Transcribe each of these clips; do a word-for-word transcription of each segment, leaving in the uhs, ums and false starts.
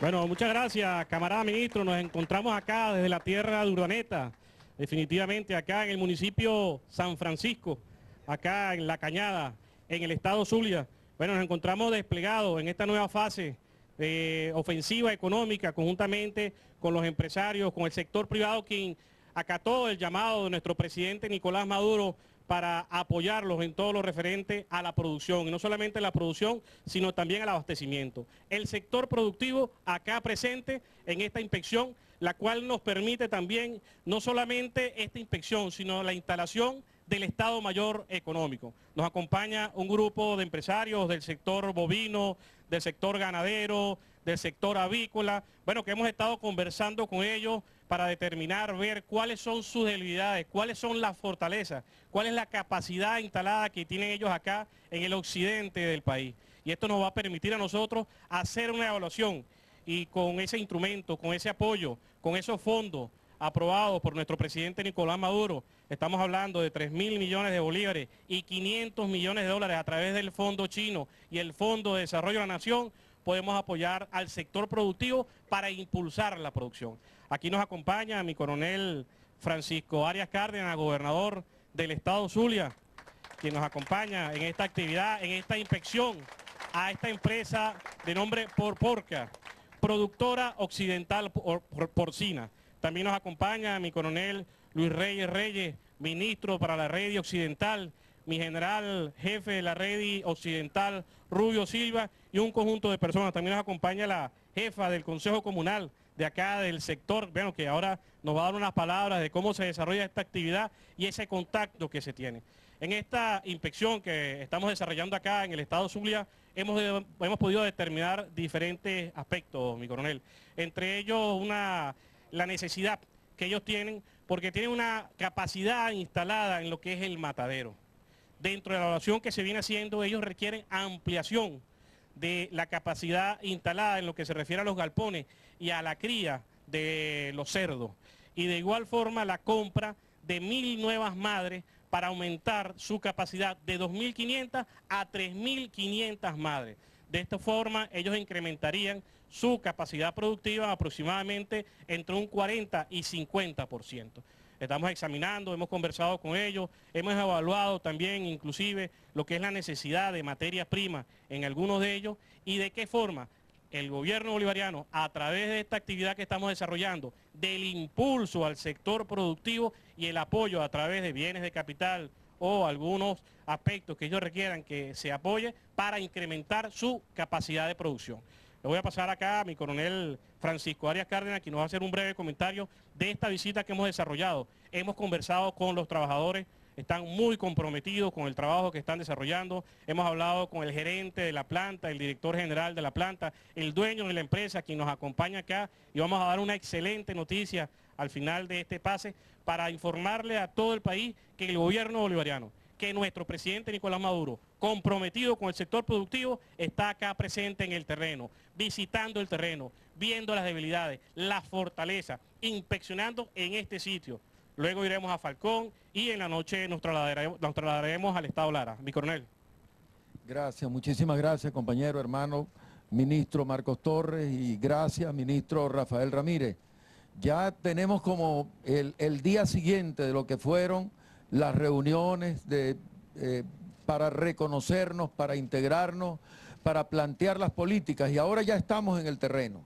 Bueno, muchas gracias, camarada ministro. Nos encontramos acá desde la tierra de Urdaneta, definitivamente acá en el municipio San Francisco, acá en La Cañada, en el estado Zulia. Bueno, nos encontramos desplegados en esta nueva fase de ofensiva económica, conjuntamente con los empresarios, con el sector privado, quien acató el llamado de nuestro presidente Nicolás Maduro para apoyarlos en todo lo referente a la producción, y no solamente la producción, sino también al abastecimiento. El sector productivo acá presente en esta inspección, la cual nos permite también no solamente esta inspección, sino la instalación del Estado Mayor Económico. Nos acompaña un grupo de empresarios del sector bovino, del sector ganadero, del sector avícola, bueno, que hemos estado conversando con ellos para determinar, ver cuáles son sus debilidades, cuáles son las fortalezas, cuál es la capacidad instalada que tienen ellos acá en el occidente del país. Y esto nos va a permitir a nosotros hacer una evaluación y con ese instrumento, con ese apoyo, con esos fondos aprobados por nuestro presidente Nicolás Maduro, estamos hablando de tres mil millones de bolívares y quinientos millones de dólares a través del Fondo Chino y el Fondo de Desarrollo de la Nación, podemos apoyar al sector productivo para impulsar la producción. Aquí nos acompaña mi coronel Francisco Arias Cárdenas, gobernador del estado Zulia, quien nos acompaña en esta actividad, en esta inspección a esta empresa de nombre Porporca, productora occidental por, por, porcina. También nos acompaña mi coronel Luis Reyes Reyes, ministro para la red occidental, mi general jefe de la red occidental Rubio Silva y un conjunto de personas. También nos acompaña la jefa del Consejo Comunal de acá del sector, bueno, que ahora nos va a dar unas palabras de cómo se desarrolla esta actividad y ese contacto que se tiene. En esta inspección que estamos desarrollando acá en el estado Zulia, hemos, hemos podido determinar diferentes aspectos, mi coronel. Entre ellos, una, la necesidad que ellos tienen, porque tienen una capacidad instalada en lo que es el matadero. Dentro de la evaluación que se viene haciendo, ellos requieren ampliación de la capacidad instalada en lo que se refiere a los galpones y a la cría de los cerdos. Y de igual forma la compra de mil nuevas madres para aumentar su capacidad de dos mil quinientas a tres mil quinientas madres. De esta forma ellos incrementarían su capacidad productiva aproximadamente entre un cuarenta y cincuenta por ciento. Estamos examinando, hemos conversado con ellos, hemos evaluado también inclusive lo que es la necesidad de materia prima en algunos de ellos y de qué forma el gobierno bolivariano, a través de esta actividad que estamos desarrollando, del impulso al sector productivo y el apoyo a través de bienes de capital o algunos aspectos que ellos requieran que se apoye para incrementar su capacidad de producción. Le voy a pasar acá a mi coronel Francisco Arias Cárdenas, quien nos va a hacer un breve comentario de esta visita que hemos desarrollado. Hemos conversado con los trabajadores, están muy comprometidos con el trabajo que están desarrollando. Hemos hablado con el gerente de la planta, el director general de la planta, el dueño de la empresa, quien nos acompaña acá, y vamos a dar una excelente noticia al final de este pase para informarle a todo el país que el gobierno bolivariano, que nuestro presidente Nicolás Maduro, comprometido con el sector productivo, está acá presente en el terreno, visitando el terreno, viendo las debilidades, las fortalezas, inspeccionando en este sitio. Luego iremos a Falcón y en la noche nos trasladaremos, nos trasladaremos al estado Lara. Mi coronel. Gracias, muchísimas gracias, compañero, hermano, ministro Marcos Torres, y gracias, ministro Rafael Ramírez. Ya tenemos como el, el día siguiente de lo que fueron las reuniones de, eh, para reconocernos, para integrarnos, para plantear las políticas, y ahora ya estamos en el terreno.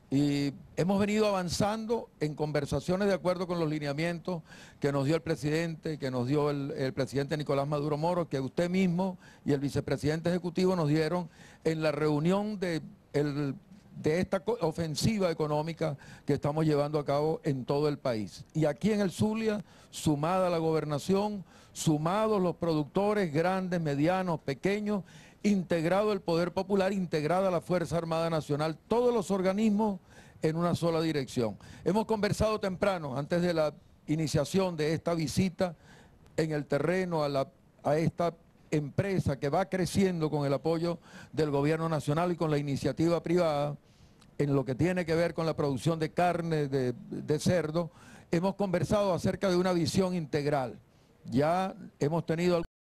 Y hemos venido avanzando en conversaciones de acuerdo con los lineamientos que nos dio el presidente, que nos dio el, el presidente Nicolás Maduro Moro, que usted mismo y el vicepresidente ejecutivo nos dieron en la reunión de, el, de esta ofensiva económica que estamos llevando a cabo en todo el país. Y aquí en el Zulia, sumada la gobernación, sumados los productores grandes, medianos, pequeños, integrado el Poder Popular, integrada la Fuerza Armada Nacional, todos los organismos en una sola dirección. Hemos conversado temprano, antes de la iniciación de esta visita en el terreno a, la, a esta empresa que va creciendo con el apoyo del Gobierno Nacional y con la iniciativa privada, en lo que tiene que ver con la producción de carne de, de cerdo. Hemos conversado acerca de una visión integral. Ya hemos tenido